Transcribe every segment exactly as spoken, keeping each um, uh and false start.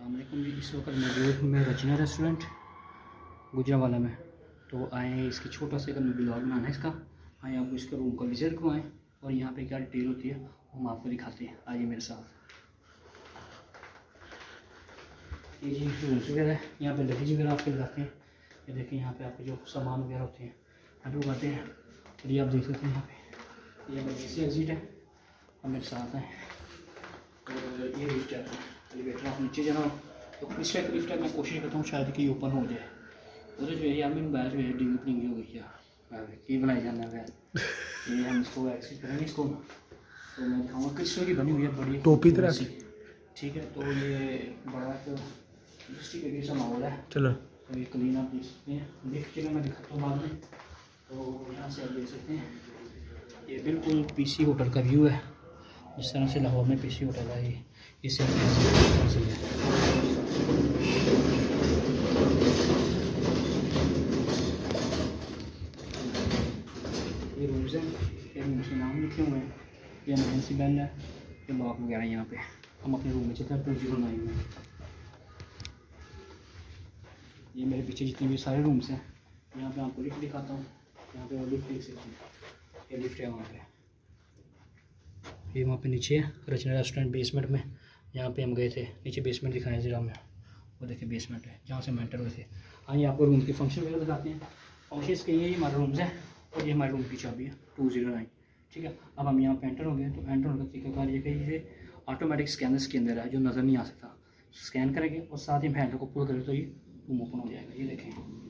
अस्सलाम वालेकुम जी। इस वक्त मौजूद हूँ मैं रचना रेस्टोरेंट गुजरावाला में। तो आए इसकी छोटा सा एक ब्लॉग बनाना है इसका। आए आपको इसका रूम का विजिट करवाएं और यहाँ पे क्या डिटेल होती है वो हम आपको दिखाते हैं। आइए मेरे साथ। ये जी रूम्स वगैरह है, यहाँ पे लगेज वगैरह आपके लगाते हैं। ये देखें यहाँ पे आपके जो सामान वगैरह होते हैं यहाँ पे उगाते हैं। और ये आप देख सकते हैं यहाँ पे ये इमरजेंसी एग्जिट है। और मेरे साथ हैं और ये लिफ्ट है, एलिवेटर आप नीचे जाना तो इस टाइप लिफ्ट है। मैं कोशिश करता हूँ शायद कि ओपन हो जाए। उधर जो है यार मेरी बैच जो है डिंगी पिंगी हो गई यार, की बनाई जाना है। ये हम इसको एक्सेस करेंगे इसको, तो मैं दिखाऊँगा किस तरह की बनी हुई है, बड़ी टोपी तरह सी। ठीक है, तो ये बड़ा तो डिस्ट्रिक्ट एरिया सा माहौल है। चलो तो ये क्लीन आप देख सकते हैं। लिफ्ट जगह मैं दिखाता हूँ बाद में। तो यहाँ से आप देख सकते हैं ये बिल्कुल पीसी होटल का व्यू है। जिस तरह से लाहौर में पीसी होटल है ये इससे है। ये रूम्स हैं, ये रूम्स के नाम लिखे हुए हैं। ये एमरजेंसी बेल है, ये लॉक वगैरह यहाँ पे। हम अपने रूम में चलते हैं टू जीरो नाइन में। ये मेरे पीछे जितने भी सारे रूम्स हैं, यहाँ पे आपको लिफ्ट दिखाता हूँ। यहाँ पे वो लिफ्ट देख सकते हैं, ये लिफ्ट है वहाँ पे। ये वहाँ पे नीचे है रचना रेस्टोरेंट बेसमेंट में। यहाँ पे हम गए थे, नीचे बेसमेंट दिखाया ज़रा हमें। वो देखिए बेसमेंट है जहाँ से हम एंटर हुए थे। आइए आपको रूम के फंक्शन वगैरह दिखाते हैं। फंक्शन के ये हमारा रूम्स है और ये हमारे रूम की चाबी है टू जीरो नाइन। ठीक है, अब हम यहाँ पे एंटर हो गए। तो एंटर होने का तरीकाकार ये कि ये ऑटोमेटिक स्कैनर्स के अंदर है जो नज़र नहीं आ सकता। स्कैन करेंगे और साथ ही हम हैंडल को पुल करें तो ये रूम ओपन हो जाएगा। ये देखें,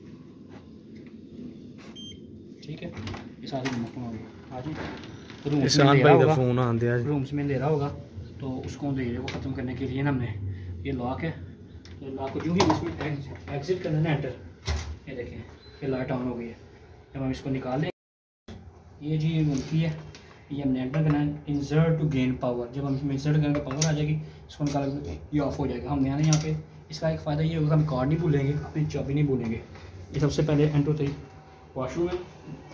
ठीक है, ये सारे रूम ओपन हो गए। आज रूम्स में ले रहा होगा रूम्स में ले रहा होगा तो उसको धीरे को ख़त्म करने के लिए ना हमने ये लॉक है। तो लॉक को जो ही इसमें एग्जिट करना है एंटर, ये देखें ये लाइट ऑन हो गई है। जब हम इसको निकाल लें, ये जी ये मुल्की है, ये हमने एंटर करना है इंसर्ट टू गेन पावर। जब हम इसमें इंसर्ट करेंगे पावर आ जाएगी, इसको निकाल ये ऑफ हो जाएगा। हमने आना यहाँ पे इसका एक फ़ायदा ये होगा हम कार्ड नहीं भूलेंगे, अपनी चाबी नहीं भूलेंगे। ये सबसे पहले एंटर होते ही वॉशरूम है।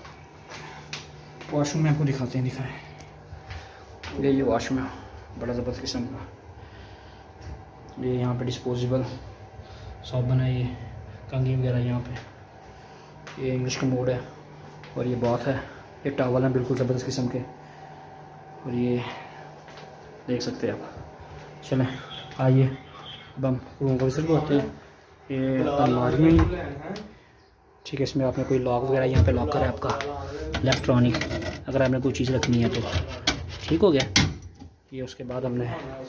वॉशरूम में आपको दिखाते हैं, दिखाएं ये ये वॉशरूम है बड़ा ज़बरदस्त किस्म का। ये यहाँ पे डिस्पोजेबल सॉप बना है, ये कंघी वगैरह यहाँ पे। ये इंग्लिश कमोड है और ये बाथ है। ये टॉवल है बिल्कुल ज़बरदस्त किस्म के। और ये देख सकते हैं आप। चलें आइए अब हम रूम का विजिट करते हैं। ये अलमारी में, ठीक है, इसमें आपने कोई लॉक वगैरह यहाँ पे लॉकर है आपका इलेक्ट्रॉनिक, अगर आपने कोई चीज़ रखनी है तो ठीक हो गया। ये उसके बाद हमने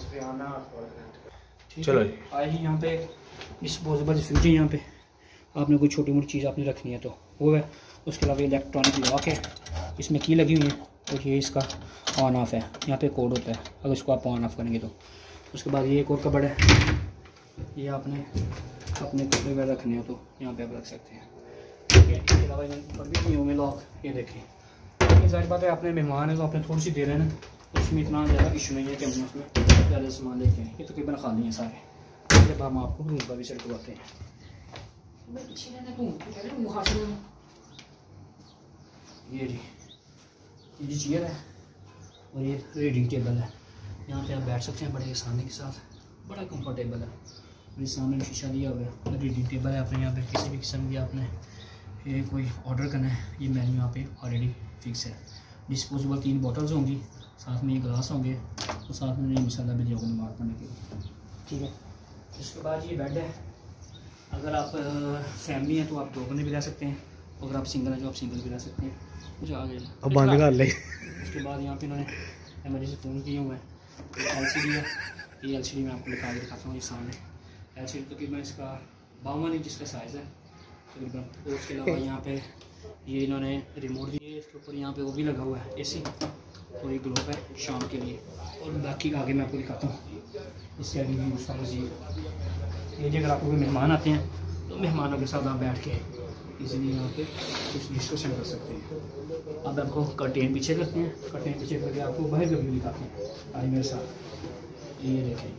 चलो आए ही यहाँ पे डिस्पोजेबल फ्रिज है। यहाँ पे आपने कोई छोटी मोटी चीज़ आपने रखनी है तो वो है। उसके अलावा इलेक्ट्रॉनिक लॉक है, इसमें की लगी हुई है और ये इसका ऑन ऑफ है। यहाँ पे कोड होता है, अगर इसको आप ऑन ऑफ करेंगे तो। उसके बाद ये एक और कबर्ड है, ये आपने अपने कपड़े वगैरह रखने हो तो यहाँ पे आप रख सकते हैं। ठीक है, इसके अलावा नहीं होंगे लॉक। ये देखें, ये सारी बात है, अपने मेहमान है तो आपने थोड़ी सी देर है ना, उसमें इतना ज़्यादा इशू नहीं है कि हम उसमें ज़्यादा सामान लेके आए। ये तकरीबन खाली हैं सारे। जब हम आपको रूम का विजिट करवाते हैं, ये जी ये जी चेयर है और ये रीडिंग टेबल है। यहाँ पे आप बैठ सकते हैं बड़े आसानी के साथ, बड़ा कंफर्टेबल है। मेरे सामने शीशा दिया हुआ है, रीडिंग टेबल है। आपने यहाँ पे किसी भी किस्म की आपने ये कोई ऑर्डर करना है, ये मेन्यू यहाँ पे ऑलरेडी फिक्स है। डिस्पोजेबल तीन बॉटल्स होंगी, साथ में ये ग्लास होंगे और साथ में ये मसाला भी दिया होगा नमाज पढ़ने के लिए। ठीक है, इसके बाद ये बेड है। अगर आप फैमिली हैं तो आप दो बंदे भी रह सकते हैं, अगर आप सिंगल हैं तो आप सिंगल भी रह सकते हैं। मुझे आ गया अब बंद कर ले। उसके बाद यहाँ पे इन्होंने एमरजेंसी फ़ोन किए हुए हैं। एल सी डी है, ये एल सी डी मैं आपको दिखा के दिखाता हूँ। ये सामने एल सी डी तकरीबन इसका बावन इंच इसका साइज़ है तकरीबन। तो उसके अलावा यहाँ पे ये इन्होंने रिमोट दिए, इसके ऊपर यहाँ पे वो भी लगा हुआ है ए सी और ये ग्लोब है शाम के लिए। और बाकी आगे मैं आपको दिखाता हूँ। इससे आगे भी उसका मज़ीद ये जी अगर आपको कोई मेहमान आते हैं तो मेहमानों के साथ आप बैठ के इजीली यहाँ पे कुछ डिस्कशन कर सकते हैं। अब आपको कर्टेन पीछे करते हैं, कर्टेन पीछे करके आपको बाहर का व्यू दिखाते हैं। आज मेरे साथ ये देखें,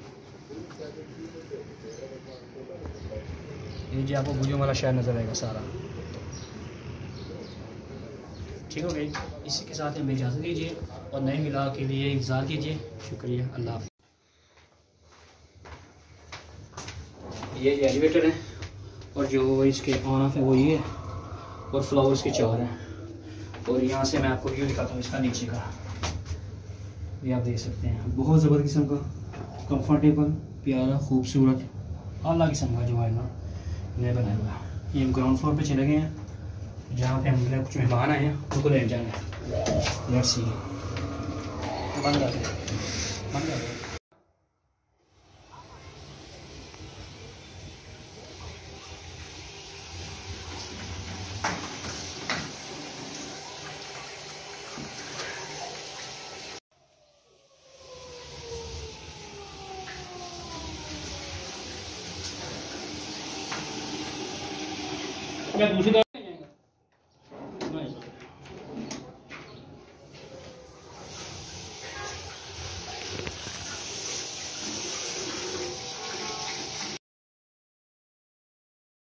ये जी आपको गुजों वाला शहर नज़र आएगा सारा। ठीक हो गई, इसी के साथ हमें इजाज़त दीजिए और नए मिला के लिए इंतज़ार कीजिए। शुक्रिया, अल्लाह हाफ़िज़। ये एलिवेटर है और जो इसके ऑन ऑफ है वो ये है और फ्लावर्स के चार हैं। और यहाँ से मैं आपको व्यू दिखाता हूँ इसका नीचे का, ये आप देख सकते हैं। बहुत ज़बरदस्त किस्म का कंफर्टेबल प्यारा खूबसूरत आला किस्म का जो है ना नया बनाया हुआ है। ये ग्राउंड फ्लोर पे चले गए हैं जहाँ पे हम कुछ मेहमान आए हैं उनको ले जाएंगे। Let's see. बंद आ गया, बंद आ गया। मैं दूसरी